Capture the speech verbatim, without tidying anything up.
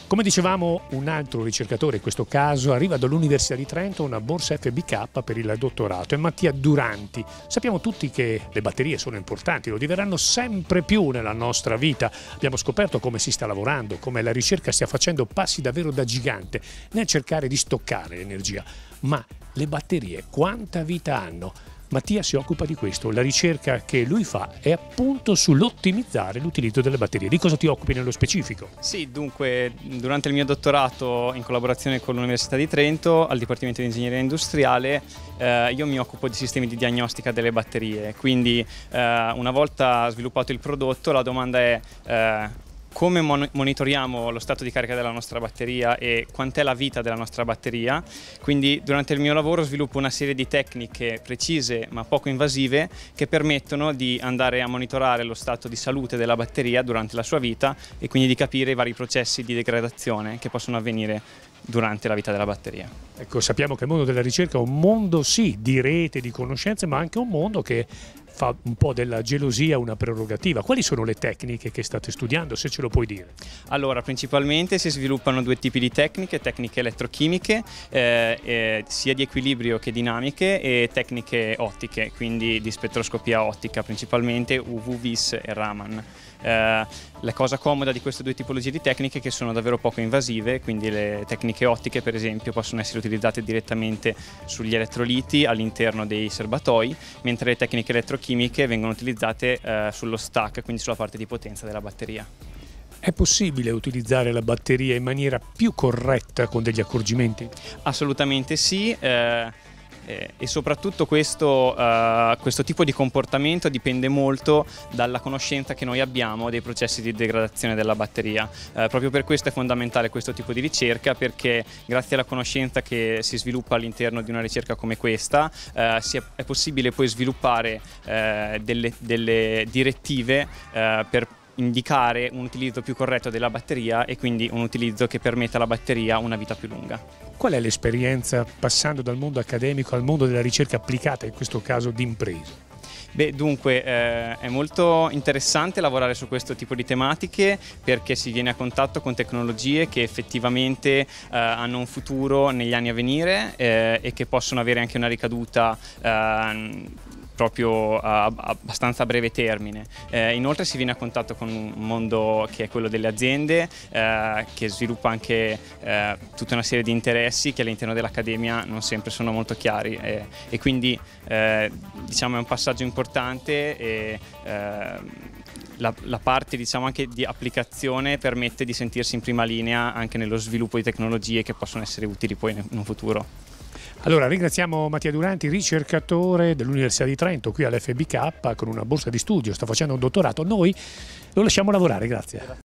Come dicevamo, un altro ricercatore, in questo caso, arriva dall'Università di Trento, una borsa F B K per il dottorato, è Mattia Duranti. Sappiamo tutti che le batterie sono importanti, lo diverranno sempre più nella nostra vita. Abbiamo scoperto come si sta lavorando, come la ricerca stia facendo passi davvero da gigante nel cercare di stoccare l'energia. Ma le batterie quanta vita hanno? Mattia si occupa di questo, la ricerca che lui fa è appunto sull'ottimizzare l'utilizzo delle batterie. Di cosa ti occupi nello specifico? Sì, dunque, durante il mio dottorato in collaborazione con l'Università di Trento al Dipartimento di Ingegneria Industriale eh, io mi occupo di sistemi di diagnostica delle batterie, quindi eh, una volta sviluppato il prodotto la domanda è eh, come mon monitoriamo lo stato di carica della nostra batteria e quant'è la vita della nostra batteria. Quindi durante il mio lavoro sviluppo una serie di tecniche precise ma poco invasive che permettono di andare a monitorare lo stato di salute della batteria durante la sua vita e quindi di capire i vari processi di degradazione che possono avvenire durante la vita della batteria. Ecco, sappiamo che il mondo della ricerca è un mondo sì di rete, di conoscenze, ma anche un mondo che fa un po' della gelosia una prerogativa. Quali sono le tecniche che state studiando, se ce lo puoi dire? Allora, principalmente si sviluppano due tipi di tecniche, tecniche elettrochimiche, eh, eh, sia di equilibrio che dinamiche, e tecniche ottiche, quindi di spettroscopia ottica, principalmente U V, vis e Raman. Eh, la cosa comoda di queste due tipologie di tecniche è che sono davvero poco invasive, quindi le tecniche ottiche per esempio possono essere utilizzate direttamente sugli elettroliti all'interno dei serbatoi, mentre le tecniche elettrochimiche vengono utilizzate eh, sullo stack, quindi sulla parte di potenza della batteria. È possibile utilizzare la batteria in maniera più corretta con degli accorgimenti? Assolutamente sì. Eh, E soprattutto questo, uh, questo tipo di comportamento dipende molto dalla conoscenza che noi abbiamo dei processi di degradazione della batteria. Uh, proprio per questo è fondamentale questo tipo di ricerca, perché grazie alla conoscenza che si sviluppa all'interno di una ricerca come questa uh, si è, è possibile poi sviluppare uh, delle, delle direttive uh, per indicare un utilizzo più corretto della batteria e quindi un utilizzo che permetta alla batteria una vita più lunga. Qual è l'esperienza passando dal mondo accademico al mondo della ricerca applicata, in questo caso di impresa? Beh, dunque eh, è molto interessante lavorare su questo tipo di tematiche, perché si viene a contatto con tecnologie che effettivamente eh, hanno un futuro negli anni a venire eh, e che possono avere anche una ricaduta eh, proprio a, a abbastanza breve termine. Eh, inoltre si viene a contatto con un mondo che è quello delle aziende, eh, che sviluppa anche eh, tutta una serie di interessi che all'interno dell'accademia non sempre sono molto chiari, eh, e quindi eh, diciamo è un passaggio importante e eh, La, la parte diciamo anche di applicazione permette di sentirsi in prima linea anche nello sviluppo di tecnologie che possono essere utili poi in un futuro. Allora, ringraziamo Mattia Duranti, ricercatore dell'Università di Trento, qui all'F B K con una borsa di studio, sta facendo un dottorato. Noi lo lasciamo lavorare, grazie.